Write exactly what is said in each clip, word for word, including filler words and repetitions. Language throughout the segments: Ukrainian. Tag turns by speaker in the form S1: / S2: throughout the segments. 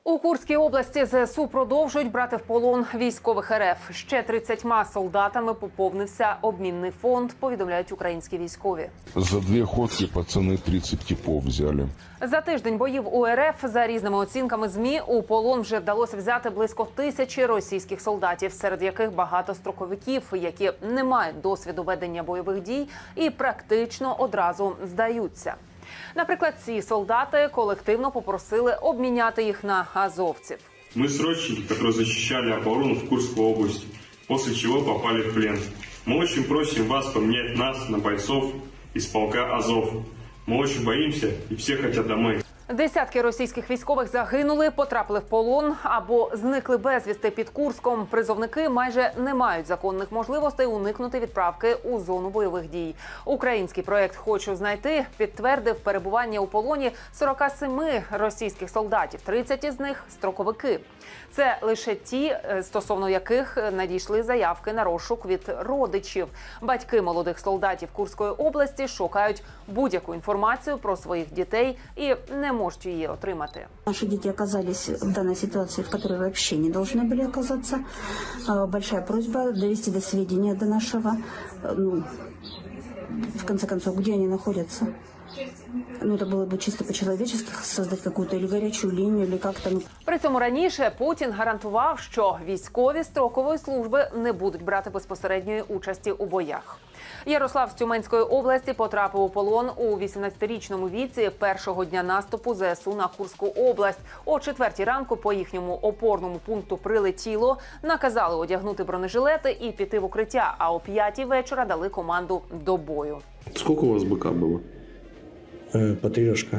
S1: У Курській області ЗСУ продовжують брати в полон військових РФ. Ще тридцятьма солдатами поповнився обмінний фонд, повідомляють українські військові.
S2: За дві ходки пацани тридцять типов взяли.
S1: За тиждень боїв у РФ, за різними оцінками ЗМІ, у полон вже вдалося взяти близько тисячі російських солдатів, серед яких багато строковиків, які не мають досвіду ведення бойових дій і практично одразу здаються. Наприклад, ці солдати колективно попросили обміняти їх на азовців.
S3: Ми срочники, які захищали оборону в Курській області, після чого попали в плен. Ми дуже просимо вас поміняти нас на бойців із полка Азов. Ми дуже боїмося і всі хочуть домой.
S1: Десятки російських військових загинули, потрапили в полон або зникли безвісти під Курском. Призовники майже не мають законних можливостей уникнути відправки у зону бойових дій. Український проєкт «Хочу знайти» підтвердив перебування у полоні сорока семи російських солдатів, тридцять із них – строковики. Це лише ті, стосовно яких надійшли заявки на розшук від родичів. Батьки молодих солдатів Курської області шукають будь-яку інформацію про своїх дітей і не можуть її отримати.
S4: Наши дети оказались в данной ситуации, в которой вообще не должны были оказаться. Большая просьба довести до сведения до нашего, ну, в конце концов, где они находятся. Ну, это было бы чисто по-человечески создать какую-то или горячую линию, или как-то.
S1: При цьому раніше Путін гарантував, що військові строкової служби не будуть брати безпосередньої участі у боях. Ярослав з Тюменської області потрапив у полон у вісімнадцятирічному віці першого дня наступу ЗСУ на Курську область. О четвертій ранку по їхньому опорному пункту прилетіло, наказали одягнути бронежилети і піти в укриття, а о п'ятій вечора дали команду до бою.
S5: Скільки у вас БК було?
S6: По три рожка.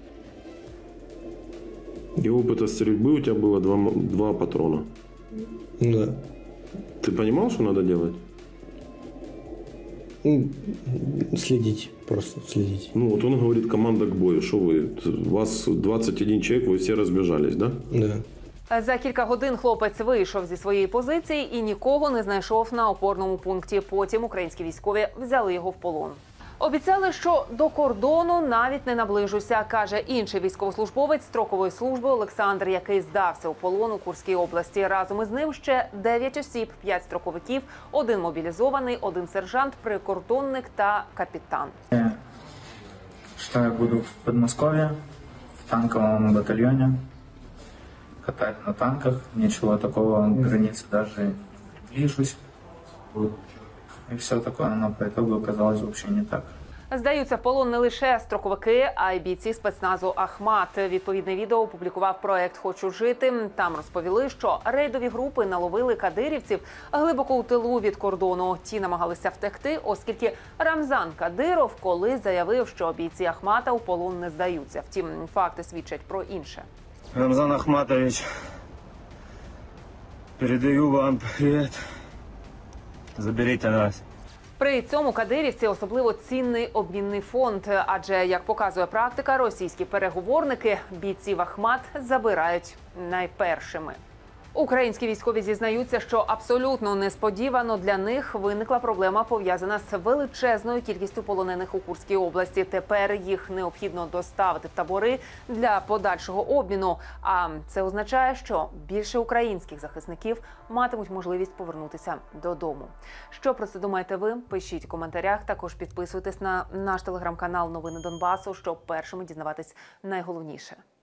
S5: И опыта стрельбы у тебя было два, два патрона?
S6: Да.
S5: Ты понимал, что надо делать?
S6: Следить, просто следить.
S5: Ну вот он говорит, команда к бою. Что вы? У вас двадцять один человек, вы все разбежались, да?
S6: Да.
S1: За кілька годин хлопець вийшов зі своєї позиції і нікого не знайшов на опорному пункті. Потім українські військові взяли його в полон. Обіцяли, що до кордону навіть не наближуся, каже інший військовослужбовець строкової служби Олександр, який здався у полон у Курській області. Разом із ним ще дев'ять осіб, п'ять строковиків, один мобілізований, один сержант, прикордонник та капітан.
S7: Що я буду в Подмосков'ї, в танковому батальйоні, катаюсь на танках, нічого такого, границі навіть не ближусь. І все таке, але по итогу оказалось взагалі не так.
S1: Здаються в полон не лише строковики, а й бійці спецназу «Ахмат». Відповідне відео опублікував проєкт «Хочу жити». Там розповіли, що рейдові групи наловили кадирівців глибоко у тилу від кордону. Ті намагалися втекти, оскільки Рамзан Кадиров колись заявив, що бійці «Ахмата» у полон не здаються. Втім, факти свідчать про інше.
S8: Рамзан Ахматович, передаю вам привіт. Заберіть нас.
S1: При цьому кадирівці особливо цінний обмінний фонд, адже, як показує практика, російські переговорники бійців Ахмат забирають найпершими. Українські військові зізнаються, що абсолютно несподівано для них виникла проблема, пов'язана з величезною кількістю полонених у Курській області. Тепер їх необхідно доставити в табори для подальшого обміну. А це означає, що більше українських захисників матимуть можливість повернутися додому. Що про це думаєте ви? Пишіть у коментарях. Також підписуйтесь на наш телеграм-канал «Новини Донбасу», щоб першими дізнаватись найголовніше.